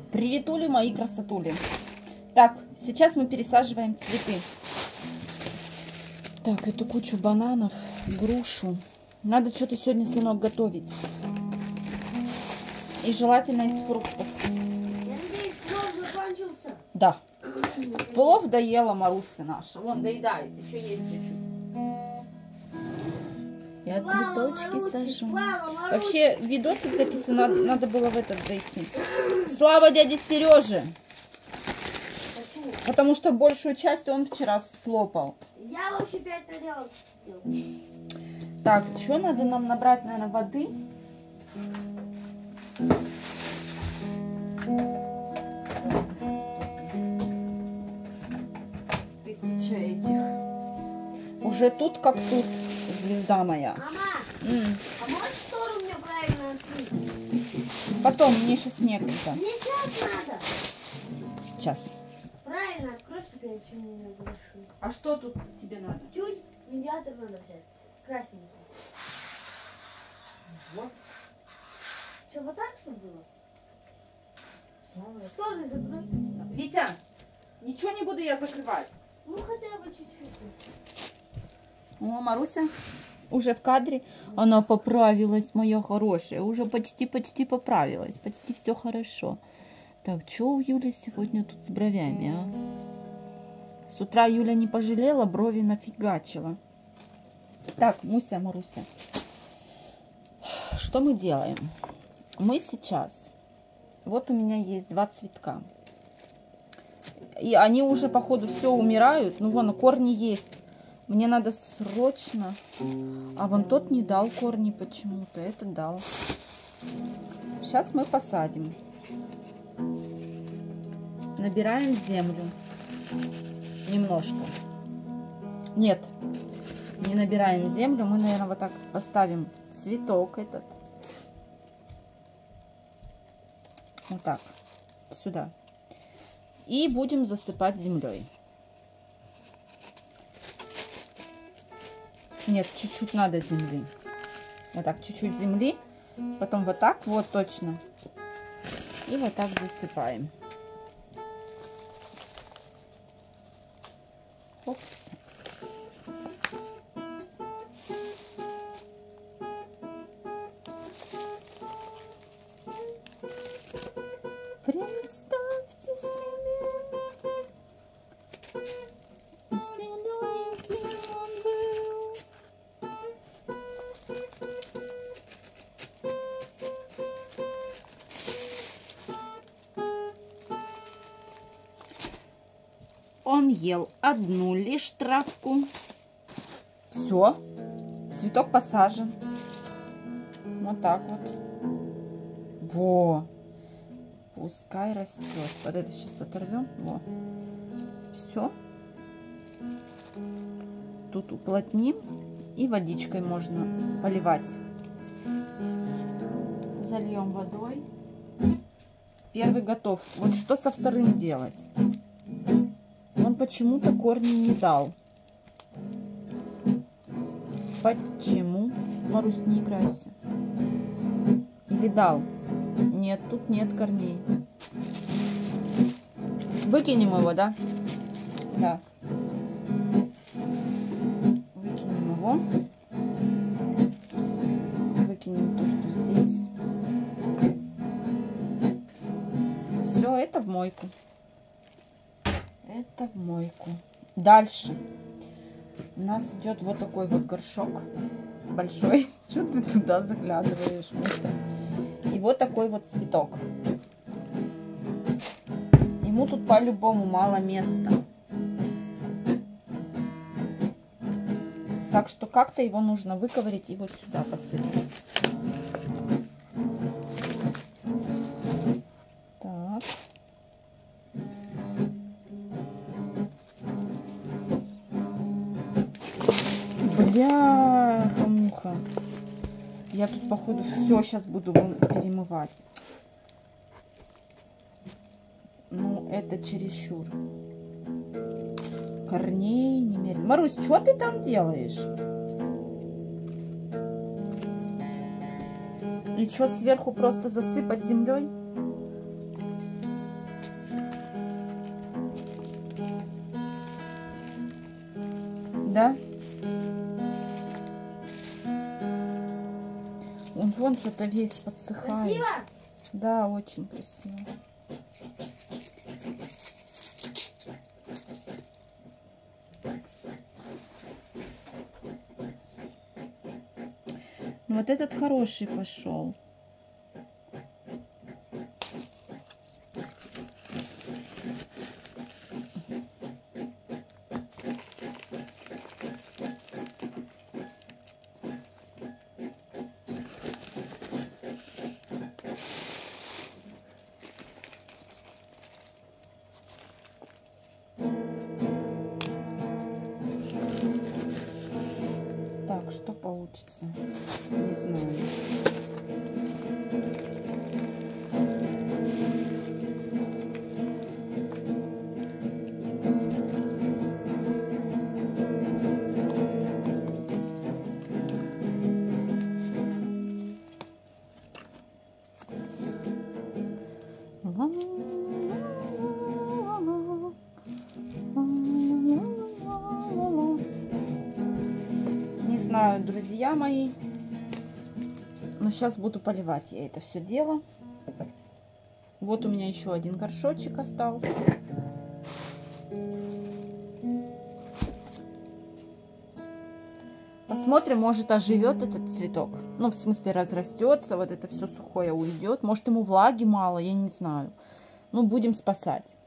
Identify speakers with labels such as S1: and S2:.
S1: Приветули, мои красотули. Так, сейчас мы пересаживаем цветы. Так, эту кучу бананов, грушу. Надо что-то сегодня, сынок, готовить. И желательно из фруктов.
S2: Я надеюсь, плов закончился?
S1: Да. Плов доела Маруся наша. Вон, доедает, еще есть чуть-чуть. Я цветочки сажу. Вообще, видосик записан, надо было в этот зайти. Слава дяде Сереже!
S2: Почему?
S1: Потому что большую часть он вчера слопал.
S2: Я вообще 5 тарелок съел.
S1: Так, что надо нам набрать, наверное, воды? Тысяча этих. Уже тут как тут, звезда моя.
S2: Мама, а можешь штору мне правильно открыть?
S1: Потом, мне сейчас некогда.
S2: Мне сейчас надо.
S1: Сейчас.
S2: Правильно, открой, чтобы я ничего не нагрушил.
S1: А что тут тебе надо?
S2: Чуть медиатор надо взять. Красненький.
S1: Вот.
S2: Что, вот так все было? Шторы закрой.
S1: Витя, ничего не буду я закрывать.
S2: Ну, хотя бы чуть-чуть.
S1: О, Маруся уже в кадре. Она поправилась, моя хорошая. Уже почти поправилась. Почти все хорошо. Так, что у Юли сегодня тут с бровями, а? С утра Юля не пожалела, брови нафигачила. Так, Муся, Маруся. Что мы делаем? Мы сейчас... Вот у меня есть 2 цветка. И они уже, походу, все умирают. Ну, вон, корни есть. Мне надо срочно... А вон тот не дал корни почему-то. Этот дал. Сейчас мы посадим. Набираем землю. Немножко. Нет, не набираем землю. Мы, наверное, вот так поставим цветок этот. Вот так. Сюда. И будем засыпать землей. Нет, чуть-чуть надо земли. Вот так, чуть-чуть земли. Потом вот так, вот точно. И вот так засыпаем. Опс. Представьте себе, зелененький он был. Он ел одну лишь травку. Все, цветок посажен. Вот так вот. Во. Пускай растет. Вот это сейчас оторвем. Во. Все. Тут уплотним. И водичкой можно поливать. Зальем водой. Первый готов. Вот что со вторым делать? Он почему-то корни не дал. Почему? Марусь, не играйся. Или дал? Нет, тут нет корней. Выкинем его, да? Да. Выкинем его. Выкинем то, что здесь. Все, это в мойку. Это в мойку. Дальше у нас идет вот такой вот горшок большой. Что ты туда заглядываешь, Муся? И вот такой вот цветок. Ему тут по-любому мало места. Так что как-то его нужно выковырять и вот сюда посыпать. Так. Бля-муха. Я тут, походу, все сейчас буду перемывать. Ну, это чересчур. Корней немерено. Марусь, что ты там делаешь? И что, сверху просто засыпать землей? Да? Вон что-то весь подсыхает.
S2: Красиво?
S1: Да, очень красиво. Ну, вот этот хороший пошел. Так, что получится? Не знаю. Не знаю, друзья мои, но сейчас буду поливать я это все дело. Вот у меня еще один горшочек остался. Посмотрим, может, оживет этот цветок. Ну, в смысле, разрастется, вот это все сухое уйдет. Может, ему влаги мало, я не знаю. Ну, будем спасать.